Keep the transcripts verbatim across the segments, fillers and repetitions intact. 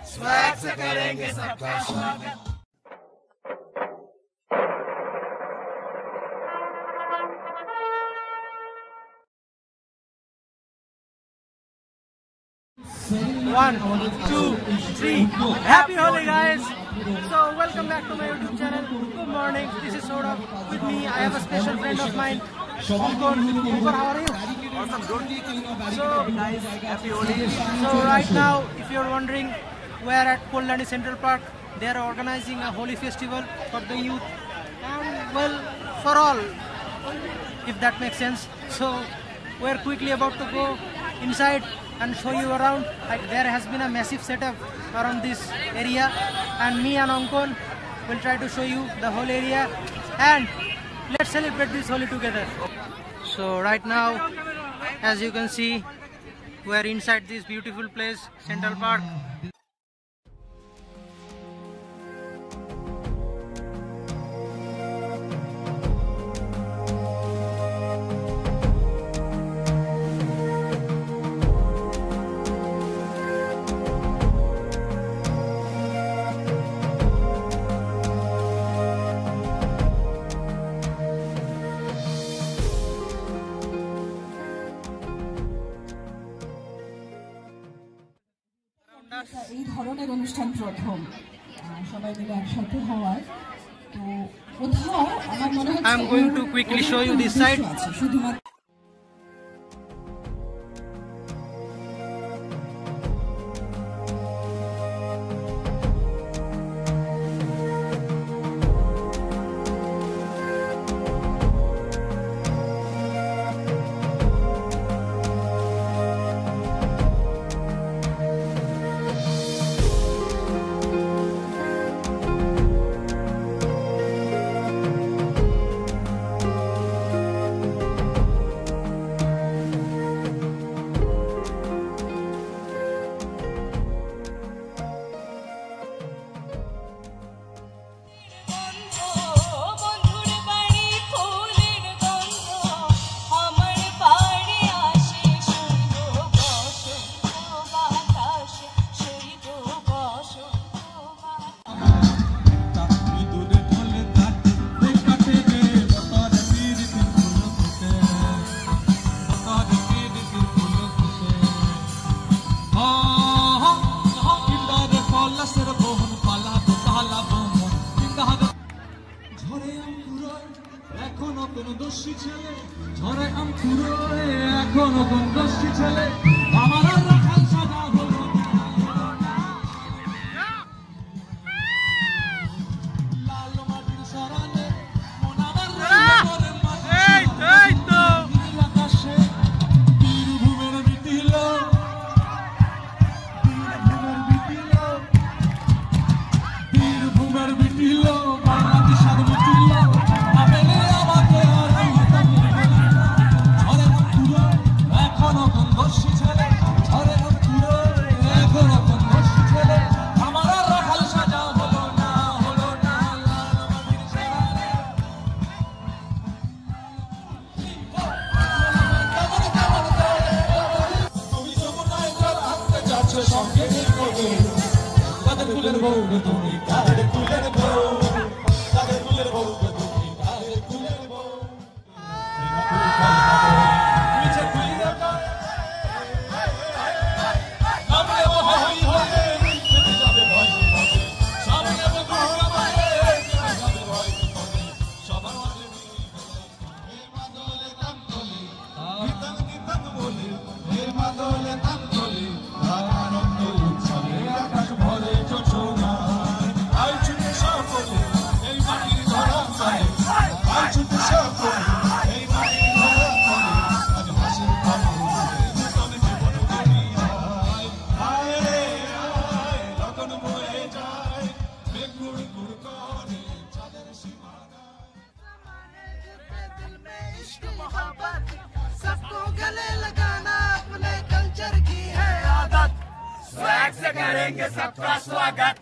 Swag से करेंगे सबका स्वागत। One, two, three. Happy Holi, guys! So welcome back to my YouTube channel. Good morning. This is Saurabh. With me, I have a special friend of mine, Ankon. Ankon, how are you? Awesome, good. So guys, happy Holi. So right now, if you're wondering, we're at Kollani Central Park. They are organizing a Holi festival for the youth and well, for all, if that makes sense. So we're quickly about to go inside and show you around. Like, there has been a massive setup around this area, and me and Ankon will try to show you the whole area, and let's celebrate this Holi together. So right now, as you can see, we are inside this beautiful place, Central Park. এই ধরনের অনুষ্ঠান প্রথম সবাই মিলে একসাথে হওয়ার তো কোথাও আমার মনে হচ্ছে I am going to quickly show you this side. শুধুমাত্র এখনো কোন দোষী ছেলে ঝরে আম ফুরোয় এখনো কোন দোষী ছেলে আমার রাখাল সাদা হলো লাল মাটির সরালে মন আমার করে এই এই তো আকাশে বীরভূমের মিটিল বীরভূমের মিটিল বীরভূমের মিটিল বাংলাদেশের মিটিল তাদের ফুলের বউ তুমি কাদের ফুলের বউ তাদের ফুলের বউ তুমি কাদের ফুলের বউ মিছে ফুলি দাও আমরা হই হই কেটে যাবে ভয় সামনে বন্ধু আমারে কেটে যাবে ভয় সবার মাঝে হে মাদলে তাম তোলে গীতন গীতন বলে হে মাদলে তাম তোলে আনন্দ উৎসবে আকাশ ভরে চোচনা আই ছুটে সকলে এই মাটির ধরা পায় আই ছুটে সকলে এই মাটির ধরা পায় আজ হাসির খবর নতুন জীবন দুনিয়ায় আয় রে আয় লগন বয়ে যায় মেঘ গুড় গুড় করে চাঁদের সীমানা दिल में इश्क मोहब्बत सबको गले लगाना अपने कल्चर की है आदत स्वैग से करेंगे सबका स्वागत।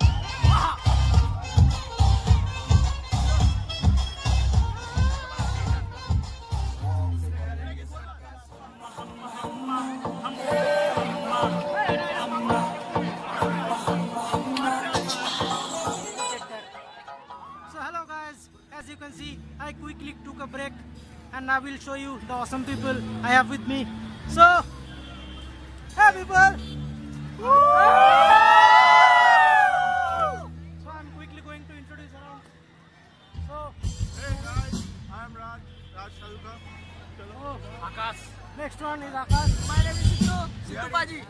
and I will show you the awesome people I have with me. So, hey people! Woo! So I'm quickly going to introduce around. So, Hey guys, I'm Raj, Raj Shaluka. oh, Akash. next one is Akash. My name is Sidhu. Sidhu Baji.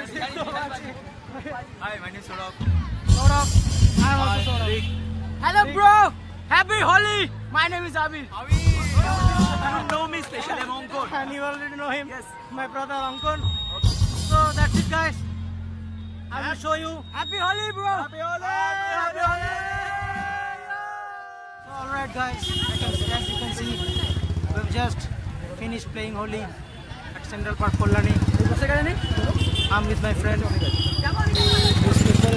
Hi, my name is Saurabh. Saurabh. I'm also Saurabh. Hello, bro. Happy Holi. My name is Abhi. You know me, especially I'm Ankon. And you already know him. Yes. My brother Ankon. So that's it, guys. I will show you. Happy Holi, bro. Happy Holi! Happy Holi! So, alright, guys. I can, as you can see, we've just finished playing Holi at Central Park, Kollani. I'm with my friend. These people.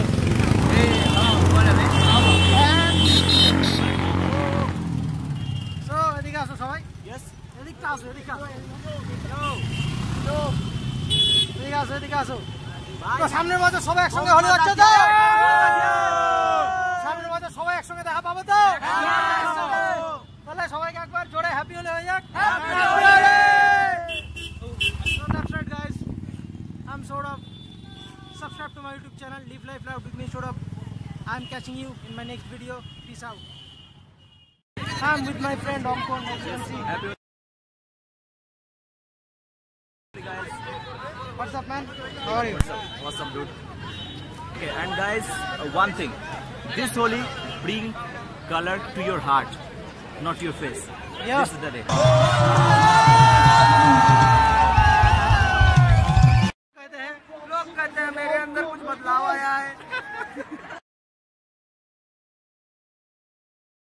So, এদিকে আসো সবাই। Yes. এদিকে আসো, এদিকে আসো। এদিকে আসো, এদিকে আসো। তো সামনের বছর সবাই একসঙ্গে হলি হচ্ছে তো? সামনের বছর সবাই একসঙ্গে দেখা পাবো তো? তাহলে সবাইকে একবার জোরে হ্যাপি হলি হয়ে যাক। Happy Holi! So that's right, guys. I'm Saurabh. Subscribe to my YouTube channel, Live Life Love with me, Saurabh. I'm catching you in my next video. Peace out. I'm with my friend Ankon, as you can see. Happy Guys. What's up, man? How are you? What's up, dude? Okay, and guys, uh, one thing. This Holi bring color to your heart, not your face. Yeah. This is the day.